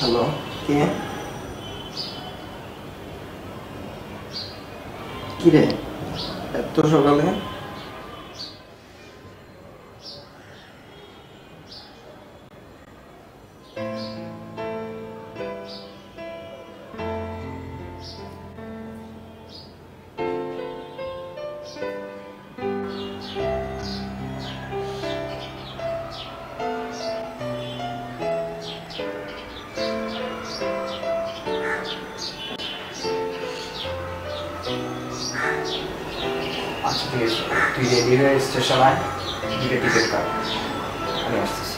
Hello, কে? কিরে এত সকালে? আচ্ছা ঠিক আছে, তুই রেডি হয়ে স্টেশন আয়, দিকে টিকিট কাট, আমি আসতেছি।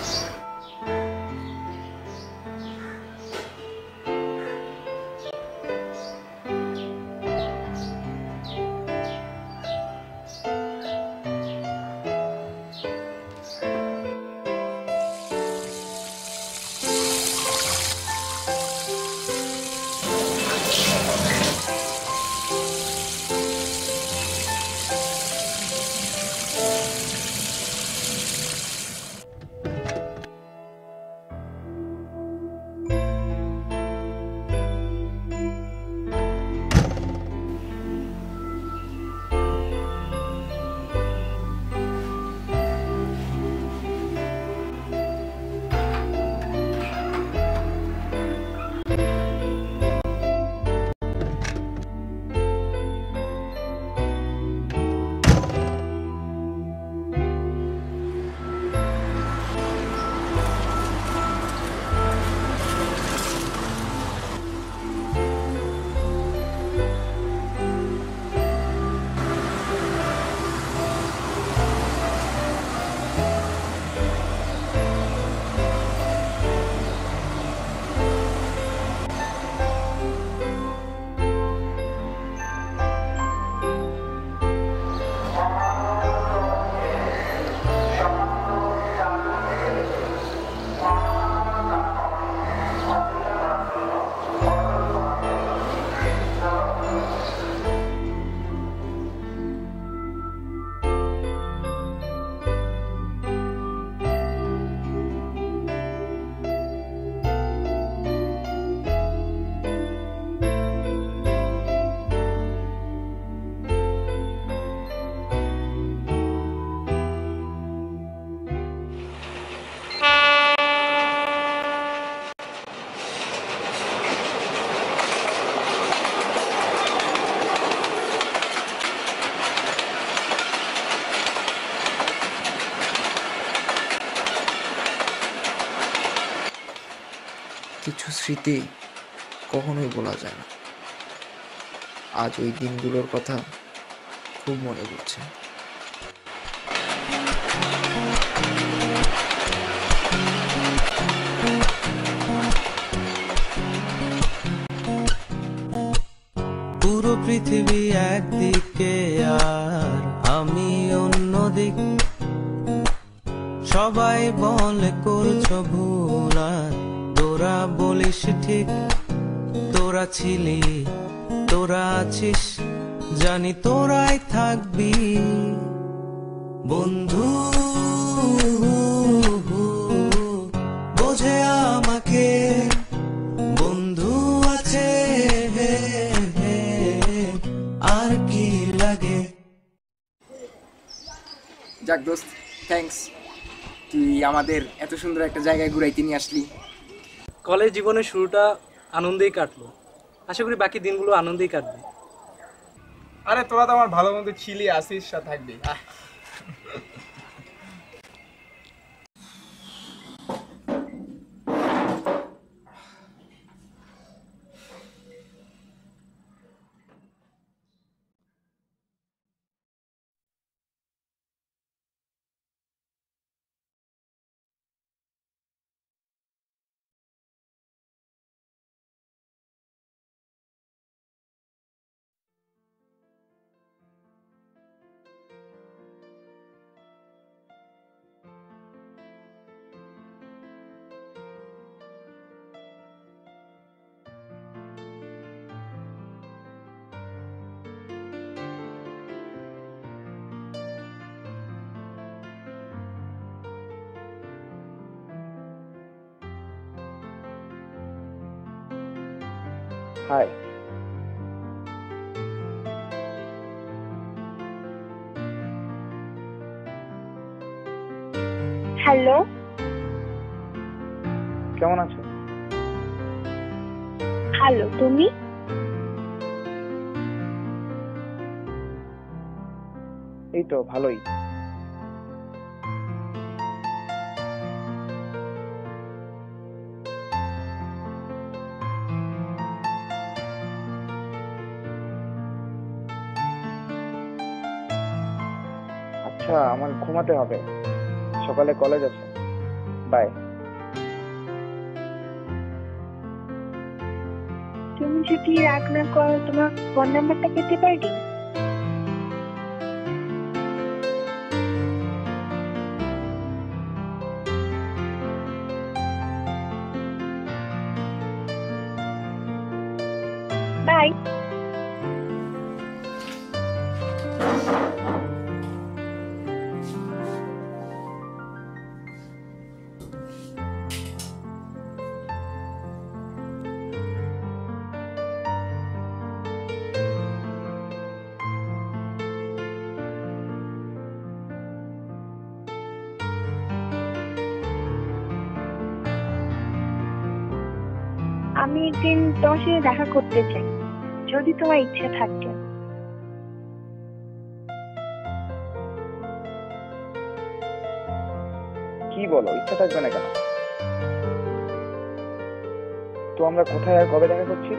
কিছু স্মৃতি কখনোই ভোলা যায় না। আজ ওই দিনগুলোর কথা খুব মনে পড়ছে। পুরো পৃথিবী একদিকে আর আমি অন্যদিক, সবাই বলে করছো ভুল আর তোরা বলিস ঠিক। তোরা ছিলি, তোরা আছিস, জানি তোরাই থাকবি বন্ধু। বোঝে আমাকে বন্ধু আছে, আর কি লাগে। যাক দোস্ত, থ্যাঙ্কস, তুই আমাদের এত সুন্দর একটা জায়গায় ঘুরাইতে নিয়ে আসলি। কলেজ জীবনের শুরুটা আনন্দেই কাটলো, আশা করি বাকি দিনগুলো আনন্দেই কাটবে। আরে তোরা তো আমার ভালো মন্দ ছিলি, আসিস, থাকবি। হাই। হ্যালো, কেমন আছো? ভালো, তুমি? এই তো ভালোই। আচ্ছা, আমার ঘুমাতে হবে, সকালে কলেজ আছে। বাই। তুমি যদি রাগ না করো, তোমার ফোন নাম্বারটা পেতে পারি? বাই। আমি একদিন তোমার সাথে দেখা করতে চাই, যদি তোমার ইচ্ছা থাকে। কি বলো, ইচ্ছা থাকবে না কেন? তো আমরা কোথায় আর কবে দেখা করছি?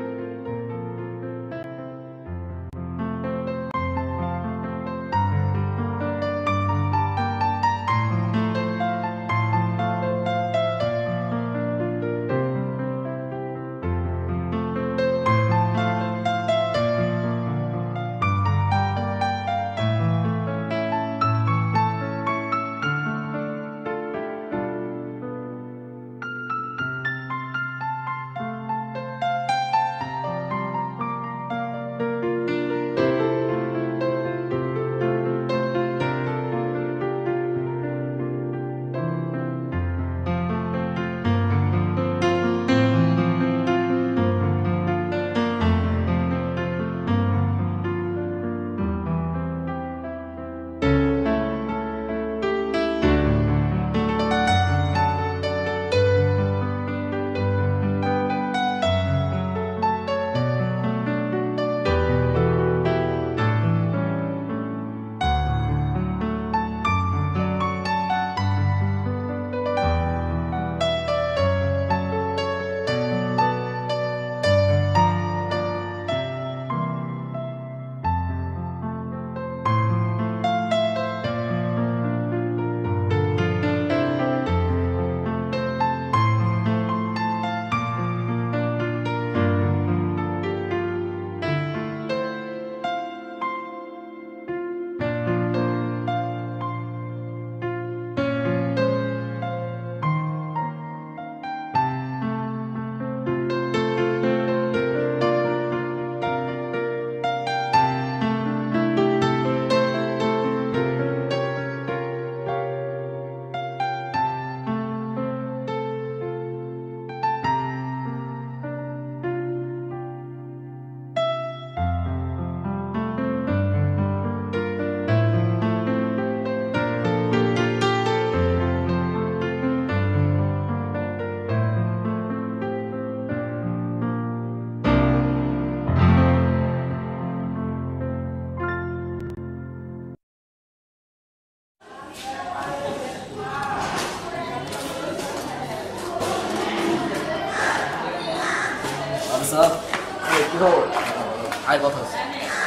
আয় কথা আছে।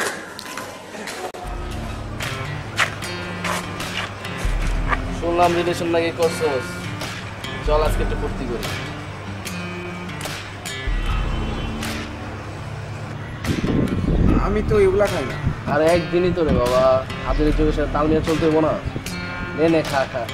শুনলাম রিলেশন নাকি করছস, চল আজকে একটু ফুর্তি করি। আমি তো এগুলা খাই না। আরে একদিনই তো রে বাবা, হাতের চোখের সাথে তাল নিয়ে চলতে হবো না? নে নে খা খা।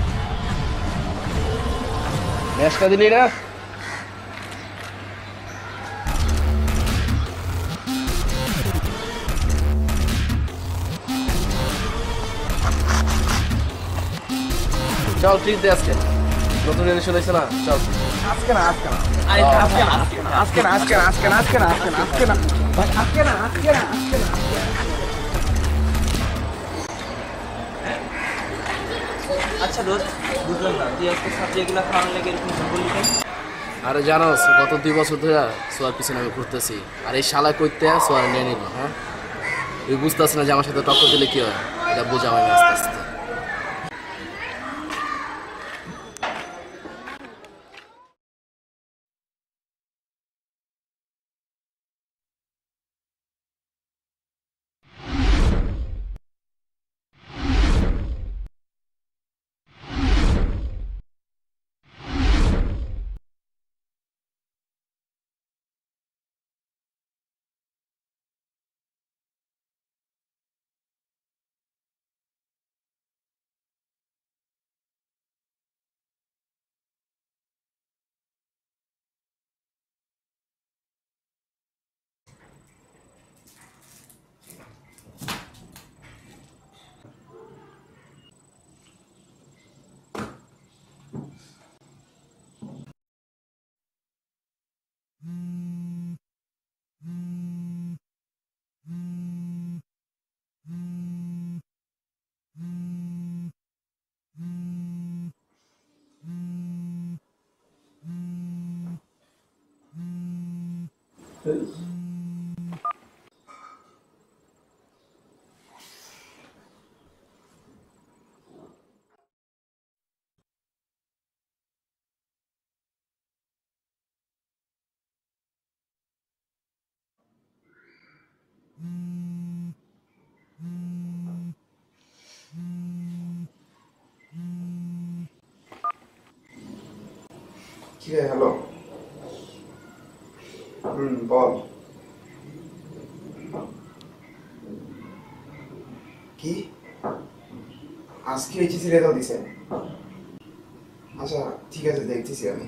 ম্যাচটা দিলি না? চল ট্রিট দে আজকে, নতুন রিলেশন হয়েছে না, চল। আজকে না আজকে না আরে আজকে না আজকে না আজকে না আজকে না আজকে না আজকে না আজকে না ভাই আজকে না আজকে না আজকে না আচ্ছা দোস্ত, বুঝলাম না তুই আজকে সাবজেক্টগুলো খাওয়ানোর লেগে এরকম বললি কেন? আরে জানোস গত 2 বছর ধরে সোয়ার পিছনে আমি ঘুরতেছি, আর এই শালা কইতে সোয়ার নিয়ে নিল। হ্যাঁ, তুই বুঝতেছ না যে আমার সাথে টক্কর দিলে কি হয়? এটা বোঝা আমি আস্তে আস্তে। কি রে, হ্যালো। বল। কি আজকে এইচএসসি রেজাল্ট দিছে? আচ্ছা ঠিক আছে, দেখতেছি আমি।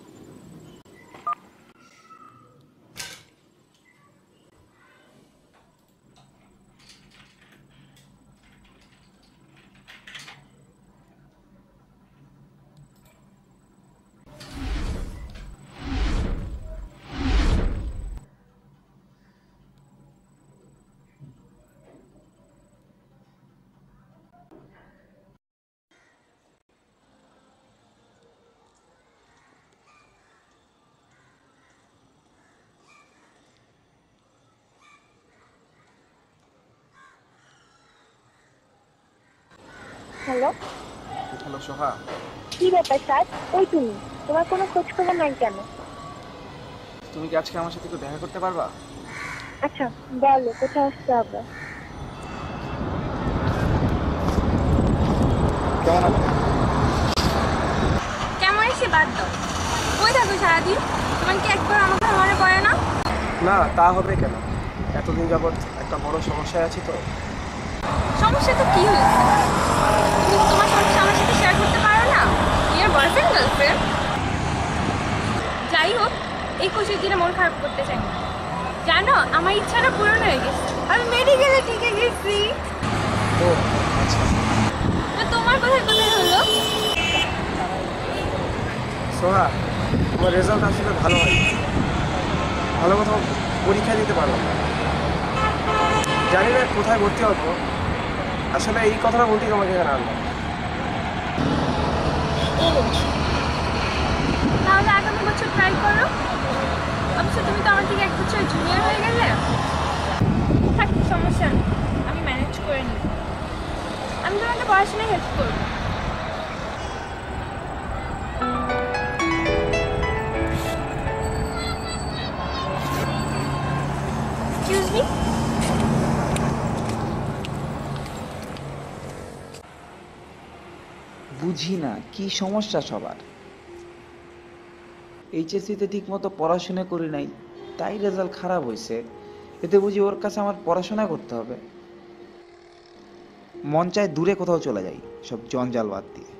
হ্যালো। হ্যালো সোহা, কি ব্যাপার স্যার? ওই তুমি, তোমার কোনো খোঁজ খবর নাই কেন? তুমি কি আজকে আমার সাথে একটু দেখা করতে পারবা? আচ্ছা বলো, কোথায় আসতে হবে? কেমন আছো? কেমন এসে বাদ দাও। কই থাকো সারাদিন? তোমার কি একবার আমাকে মনে পড়ে না? না তা হবে কেন, এতদিন যাবৎ একটা বড় সমস্যায় আছি তো। সমস্যা তো কি হয়েছে? তুমি তোমার সমস্যা আমার সাথে শেয়ার করতে পারো না? Your boyfriend girlfriend? যাই হোক, এই খুশির দিনে মন খারাপ করতে চাই না। জানো আমার ইচ্ছাটা পূরণ হয়ে গেছে, আমি মেডিকেলে টিকে গেছি। ও আচ্ছা। তো তোমার কোথায় কোথায় হলো? সোহা, তোমার রেজাল্ট আসলে ভালো হয়, ভালো কোথাও পরীক্ষা দিতে পারো না, জানি না কোথায় ভর্তি হবো। আসলে এই কথাটা বলতেই তোমাকে এখানে আনলাম। ও তাহলে আগামী বছর ট্রাই করো। অবশ্য তুমি তো আমার থেকে 1 বছর জুনিয়র হয়ে গেলে। থাক, সমস্যা নেই, আমি ম্যানেজ করে নিই। আমি তোমাকে পড়াশোনায় হেল্প করবো। Excuse me. বুঝি না কি সমস্যা সবার। এইচএসসিতে ঠিক মতো পড়াশোনা করি নাই, তাই রেজাল্ট খারাপ হয়েছে। এতে বুঝি ওর কাছে আমার পড়াশোনা করতে হবে। মন চায় দূরে কোথাও চলে যাই, সব জঞ্জাল বাদ দিয়ে।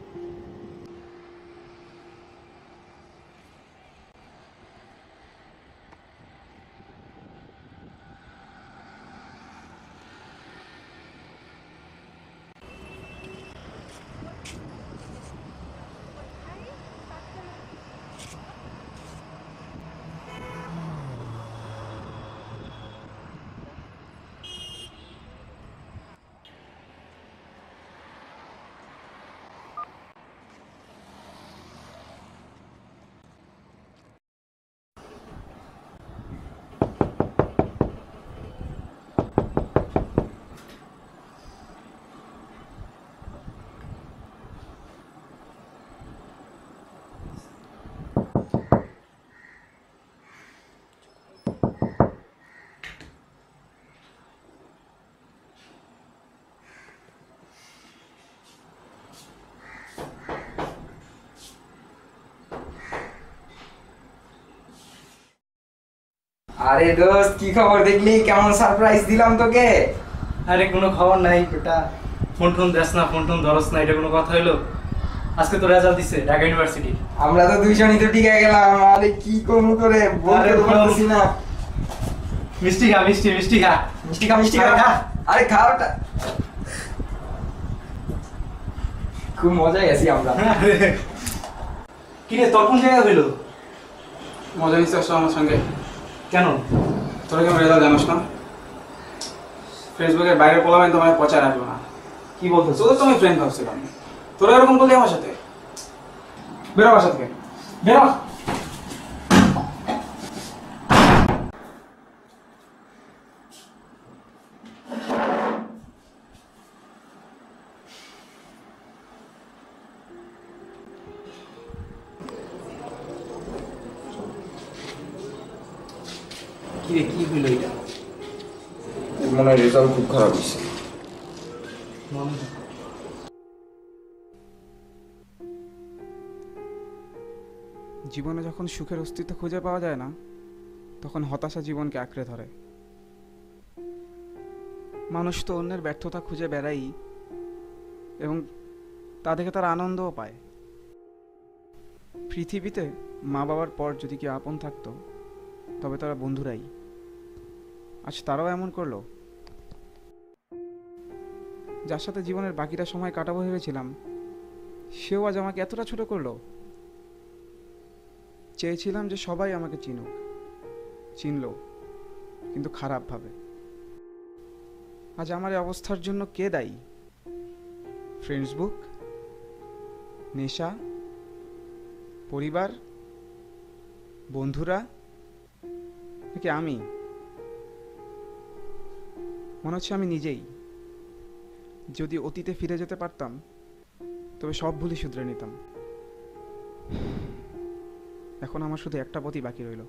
আরে দোস্ত কি খবর দেখলি, কেমন সারপ্রাইজ দিলাম তোকে। আরে কোনো খবর নাই বেটা, ফোন টোন দেস না, ফোন টোন ধরস না, এটা কোনো কথা হইলো? আজকে তো রেজাল্ট দিছে ঢাকা ইউনিভার্সিটি। আমরা তো দুইজনই তো টিকে গেলাম। আরে কি করবো করে বলতে তো পারতেছি না। মিষ্টি খা, মিষ্টি মিষ্টি খা, মিষ্টি খা, মিষ্টি খা। আরে খা ওটা। খুব মজায় আছি আমরা। কি রে তোর কোন জায়গা হইলো? মজা নিচ্ছে আসলে আমার সঙ্গে। কেন? তোরা কেমন রেজাল্ট জানোস না? ফেসবুকের বাইরে পোলাবেন তোমায় পচায় রাখবো না। কি বলতেছ? তোদের তো আমি ফ্রেন্ড ভাবছিলাম, তোরা এরকম করলি আমার সাথে? বেরো বাসা থেকে, বেরো। কি রে কি হইলো এটা? মনে হয় রেজাল্ট খুব খারাপ হয়েছে। জীবনে যখন সুখের অস্তিত্ব খুঁজে পাওয়া যায় না, তখন হতাশা জীবনকে আঁকড়ে ধরে। মানুষ তো অন্যের ব্যর্থতা খুঁজে বেড়াই এবং তা দেখে তারা আনন্দও পায়। পৃথিবীতে মা বাবার পর যদি কেউ আপন থাকতো তবে তারা বন্ধুরাই। আজ তারাও এমন করলো। যার সাথে জীবনের বাকিটা সময় কাটাবো ভেবেছিলাম, সেও আজ আমাকে এতটা ছোট করলো। চেয়েছিলাম যে সবাই আমাকে চিনুক, চিনল কিন্তু খারাপভাবে। আজ আমার এই অবস্থার জন্য কে দায়ী? ফ্রেন্ডসবুক, নেশা, পরিবার, বন্ধুরা, নাকি আমি? মনে হচ্ছে আমি নিজেই। যদি অতীতে ফিরে যেতে পারতাম তবে সব ভুলই শুধরে নিতাম। এখন আমার শুধু একটা পথই বাকি রইল।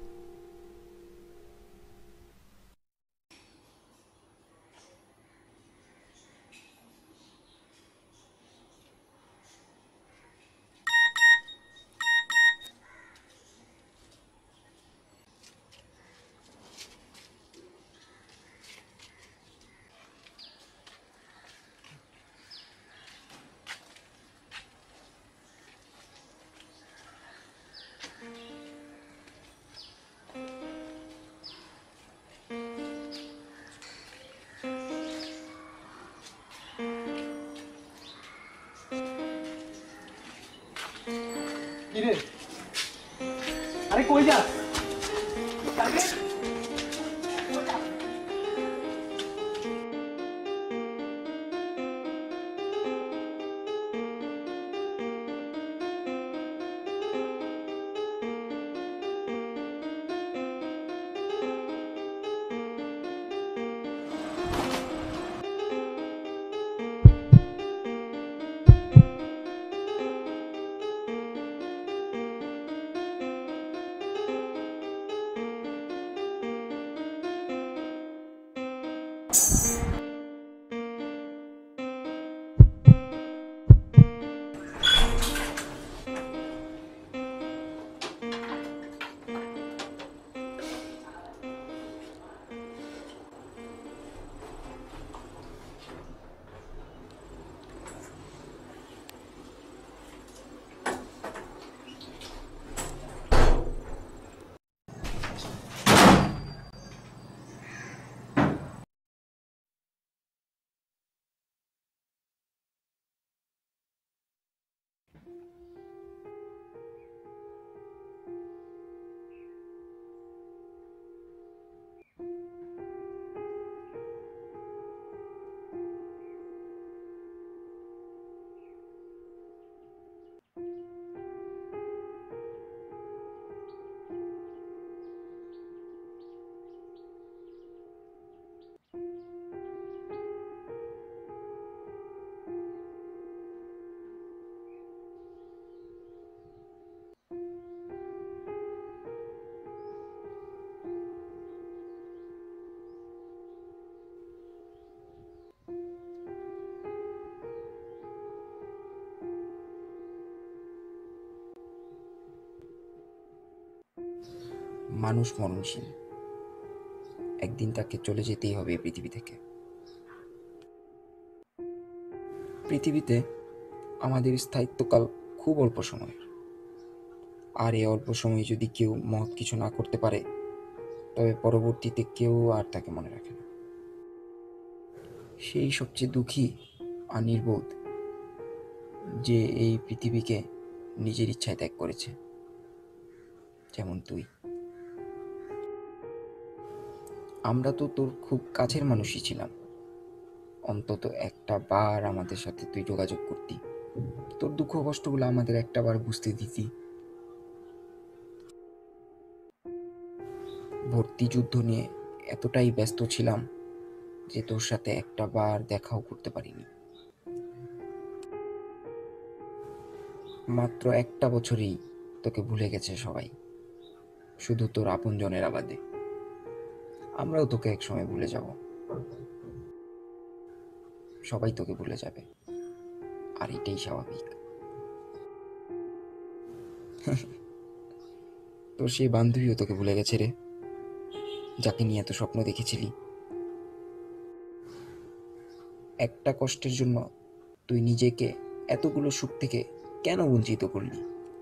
কিরে আরে কই যাস? মানুষ মরণশীল, একদিন তাকে চলে যেতেই হবে এই পৃথিবী থেকে। পৃথিবীতে আমাদের স্থায়িত্বকাল খুব অল্প সময়ের, আর এই অল্প সময়ে যদি কেউ মহৎ কিছু না করতে পারে তবে পরবর্তীতে কেউ আর তাকে মনে রাখে না। সেই সবচেয়ে দুঃখী আর নির্বোধ যে এই পৃথিবীকে নিজের ইচ্ছায় ত্যাগ করেছে, যেমন তুই। আমরা তো তোর খুব কাছের মানুষই ছিলাম, অন্তত একটা বার আমাদের সাথে তুই যোগাযোগ করতি, তোর দুঃখ কষ্টগুলো আমাদের একটা বার বুঝতে দিতি। ভর্তি যুদ্ধ নিয়ে এতটাই ব্যস্ত ছিলাম যে তোর সাথে একটা বার দেখাও করতে পারিনি। মাত্র একটা বছরেই তোকে ভুলে গেছে সবাই, শুধু তোর আপনজনেরা বাদে। আমরাও তোকে একসময় ভুলে যাব, সবাই তোকে ভুলে যাবে, আর এটাই স্বাভাবিক। তোর সেই বান্ধবীও তোকে ভুলে গেছে রে, যাকে নিয়ে এত স্বপ্ন দেখেছিলি। একটা কষ্টের জন্য তুই নিজেকে এতগুলো সুখ থেকে কেন বঞ্চিত করলি?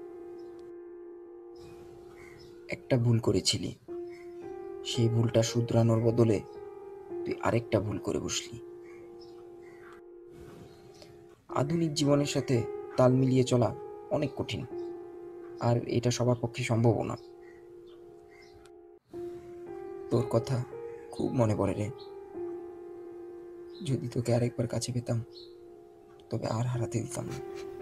একটা ভুল করেছিলি, সেই ভুলটা শুধরানোর বদলে তুই আরেকটা ভুল করে বসলি। আধুনিক জীবনের সাথে তাল মিলিয়ে চলা অনেক কঠিন, আর এটা সবার পক্ষে সম্ভবও না। তোর কথা খুব মনে পড়ে রে, যদি তোকে আরেকবার কাছে পেতাম তবে আর হারাতে দিতাম না।